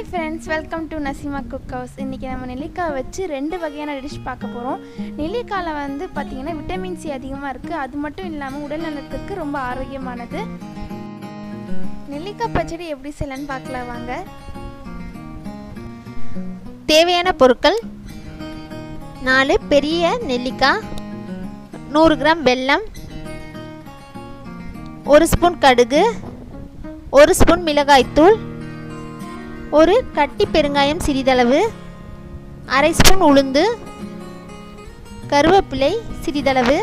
Hi friends, welcome to Naseema cook house. இன்றைக்கி நம்ம நெல்லிக்காய் வச்சு 2 வகையான டிஷ் பார்க்க போகிறோம். நெல்லிக்காயில் வந்து பார்த்திங்கன்னா விட்டமின் சி அதிகமாக இருக்குது. அது மட்டும் இல்லாமல் உடல் நலத்துக்கு ரொம்ப ஆரோக்கியமானது. நெல்லிக்காய் பச்சடி எப்படி செய்யலான்னு பார்க்கலாம் வாங்க. தேவையான பொருட்கள்: 4 பெரிய நெல்லிக்காய், 100 கிராம் வெல்லம், 1 ஸ்பூன் கடுகு, 1 ஸ்பூன் மிளகாய்த்தூள், 1 கட்டி பெருங்காயம் சிறிதளவு, அரை ஸ்பூன் உளுந்து, கருவேப்பிலை சிறிதளவு,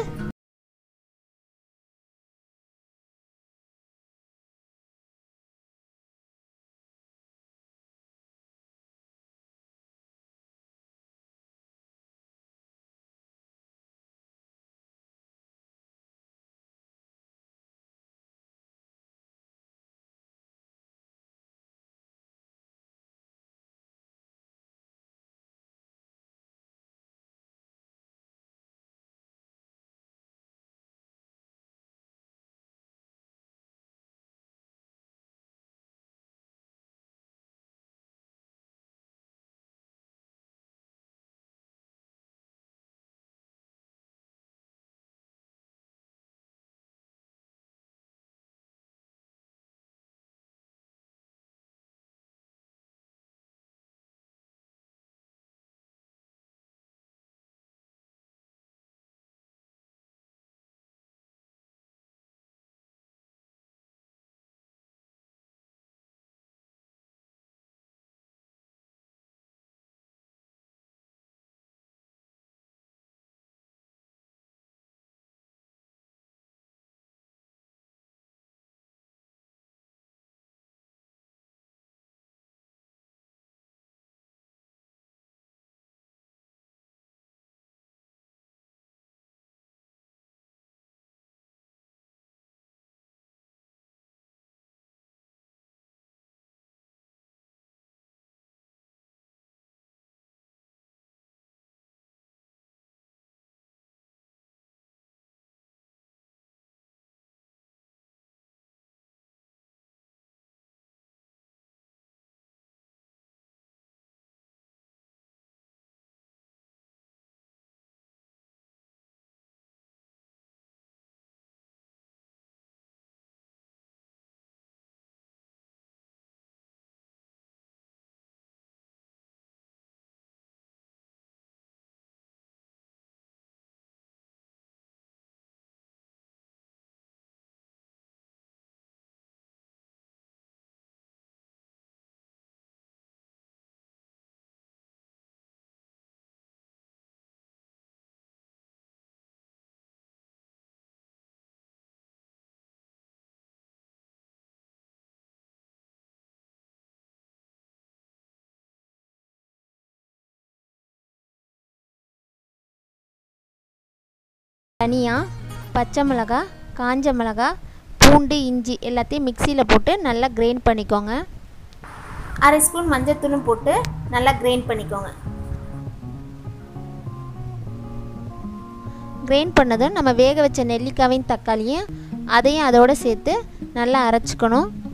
தனியா, பச்சை மிளகாய், காஞ்ச மிளகாய், பூண்டு, இஞ்சி எல்லாத்தையும் மிக்சியில் போட்டு நல்லா கிரைண்ட் பண்ணிக்கோங்க. அரை ஸ்பூன் மஞ்சள்தூளும் போட்டு நல்லா கிரைண்ட் பண்ணிக்கோங்க. கிரைண்ட் பண்ணதும் நம்ம வேக வச்ச நெல்லிக்காயும் தக்காளியும் அதையும் அதோடு சேர்த்து நல்லா அரைச்சிக்கணும்.